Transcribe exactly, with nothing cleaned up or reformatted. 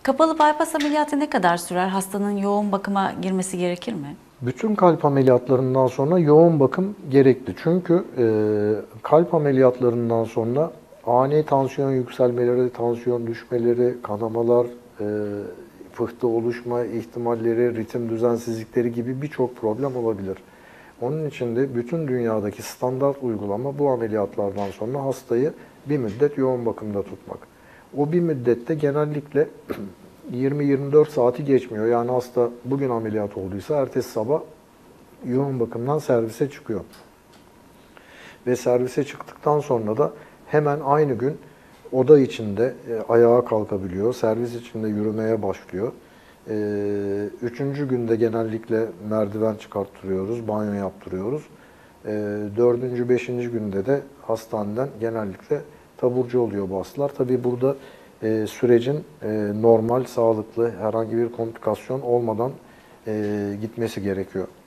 Kapalı bypass ameliyatı ne kadar sürer? Hastanın yoğun bakıma girmesi gerekir mi? Bütün kalp ameliyatlarından sonra yoğun bakım gerekli. Çünkü e, kalp ameliyatlarından sonra ani tansiyon yükselmeleri, tansiyon düşmeleri, kanamalar, e, pıhtı oluşma ihtimalleri, ritim düzensizlikleri gibi birçok problem olabilir. Onun için de bütün dünyadaki standart uygulama bu ameliyatlardan sonra hastayı bir müddet yoğun bakımda tutmak. O bir müddette genellikle yirmi yirmi dört saati geçmiyor. Yani hasta bugün ameliyat olduysa ertesi sabah yoğun bakımdan servise çıkıyor. Ve servise çıktıktan sonra da hemen aynı gün oda içinde e, ayağa kalkabiliyor. Servis içinde yürümeye başlıyor. E, üçüncü günde genellikle merdiven çıkarttırıyoruz, banyo yaptırıyoruz. E, dördüncü, beşinci günde de hastaneden genellikle taburcu oluyor bu hastalar. Tabii burada e, sürecin e, normal, sağlıklı, herhangi bir komplikasyon olmadan e, gitmesi gerekiyor.